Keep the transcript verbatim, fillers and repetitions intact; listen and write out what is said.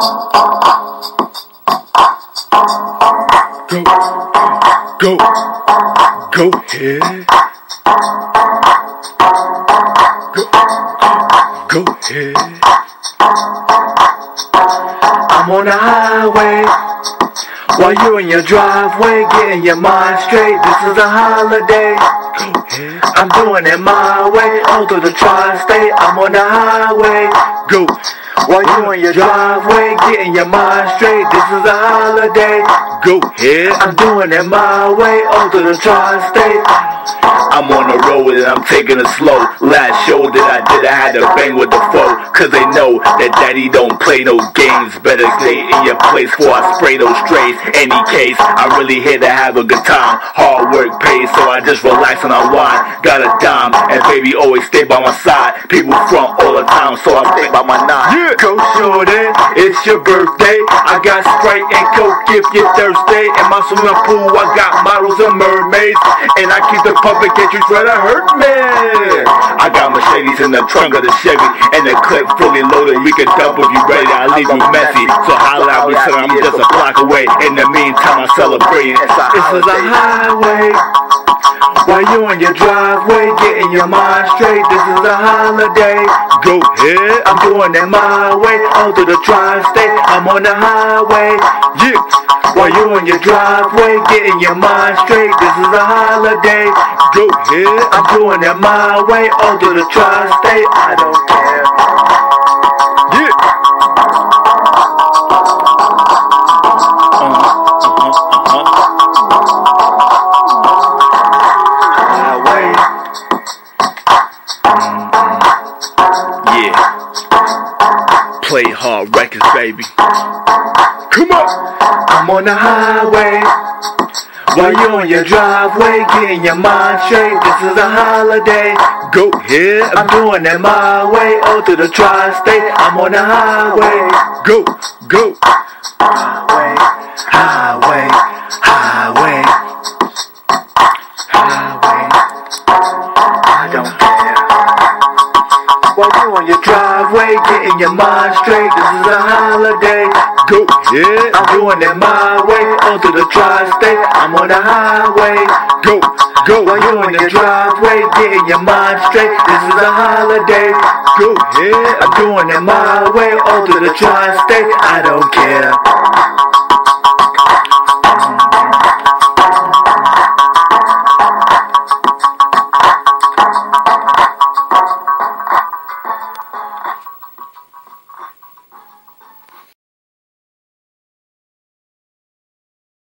Go, go ahead. Go, go ahead. I'm on the highway while you in your driveway, getting your mind straight. This is a holiday. Go ahead. I'm doing it my way, all through the tri-state. I'm on the highway. Go. While you in your driveway, getting your mind straight. This is a holiday. Go ahead. I'm doing it my way, all through the tri-state. I'm on the road and I'm taking it slow. Last show that I did, I had to bang with the foe. Cause they know that daddy don't play no games. Better stay in your place before I spray those strays. Any case, I'm really here to have a good time. Hard work pays, so I just relax and unwind. Got a dime, and baby always stay by my side. People front all the time, so I stay by my nine. Yeah. Go shorty, it's your birthday. I got Sprite and Coke if you're thirsty. In my swimming pool, I got models and mermaids. And I keep the public you try to hurt me. I got Mercedes in the trunk of the Chevy, and the clip fully loaded. We can dump if you ready. I leave you messy, so holla at me, son. I'm just a block away. In the meantime, I'm celebrating. This is a highway while you in your driveway, getting your mind straight. This is a holiday. Go ahead. I'm doing it my way, all through the tri-state. I'm on the highway. Yeah. While you in your driveway, getting your mind straight. This is a holiday. Go ahead. I'm doing it my way, all through the tri-state. I don't care. Yeah. Uh-huh, uh-huh, uh-huh. Highway. Mm-hmm. Yeah. Play hard records, baby. Come on. I'm on the highway while you in your driveway, getting your mind straight. This is a holiday. Go ahead. I'm doing it my way, all through the tri-state. I'm on the highway. Go, go. Highway, highway, highway, highway. I don't care. While you in your driveway, getting your mind straight. This is a holiday. Go ahead. I'm doing it my way, all through the tri-state. I'm on the highway. Go, go. While you in your driveway, getting your mind straight. This is a holiday. Go ahead. I'm doing it my way, all through the tri-state. I don't care.